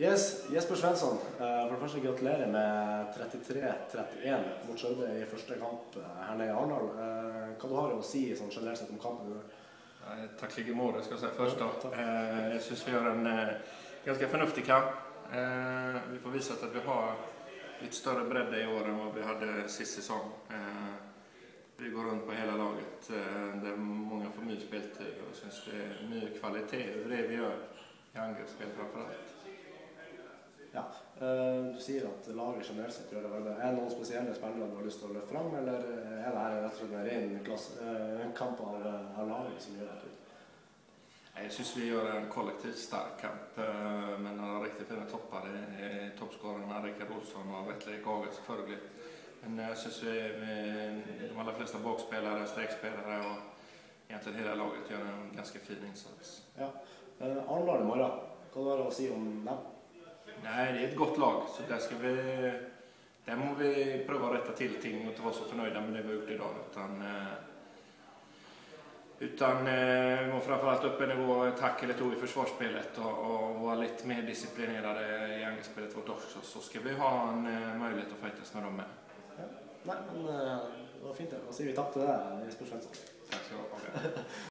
Yes, Jesper Svensson, for det første gratulerer med 33-31 mot Skjøde i første kamp her nede i Arendal. Hva du har å si sånn generelt sett om kampen? Tack lige målet ska jag säga först då. Jag syns vi gör en ganska förnuftig kamp. Vi får visa att vi har lite större bredd i år än vad vi hade sist säsong. Vi går runt på hela laget. Där många får mye speltid och syns det är mye kvalitet över det vi gör i angreppsspel framförallt. Ja, du sier at laget generelt sett gjør det veldig. Er det noen spesielle spillere du har lyst til å løfte frem, eller er det her rett og slett en ren kamp av laget som gjør det ut? Jag syns vi gör en kollektivt stark kamp, men några riktigt fina toppar i toppscorarna, Rickard Olsson och Vetle Kaga selvfølgelig. Men jag syns de allra flesta bakspelare, strekspelare och egentligen hela laget gör en ganska fin insats. Ja, Arendal i morgen, hva har du å si om dem? Nej, det är ett gott lag, så där må vi pröva att rätta till ting och inte vara så förnöjda med det vi har gjort idag, utan vi må framförallt upp en nivå, ett hack eller två i försvarsspelet och vara lite mer disciplinerade i angreppsspelet vårt också, så ska vi ha en möjlighet att fightas med dem med. Ja. Nej, men det var fint det. Hva sier vi takk til deg, Jesper Svensson? Tack så mycket.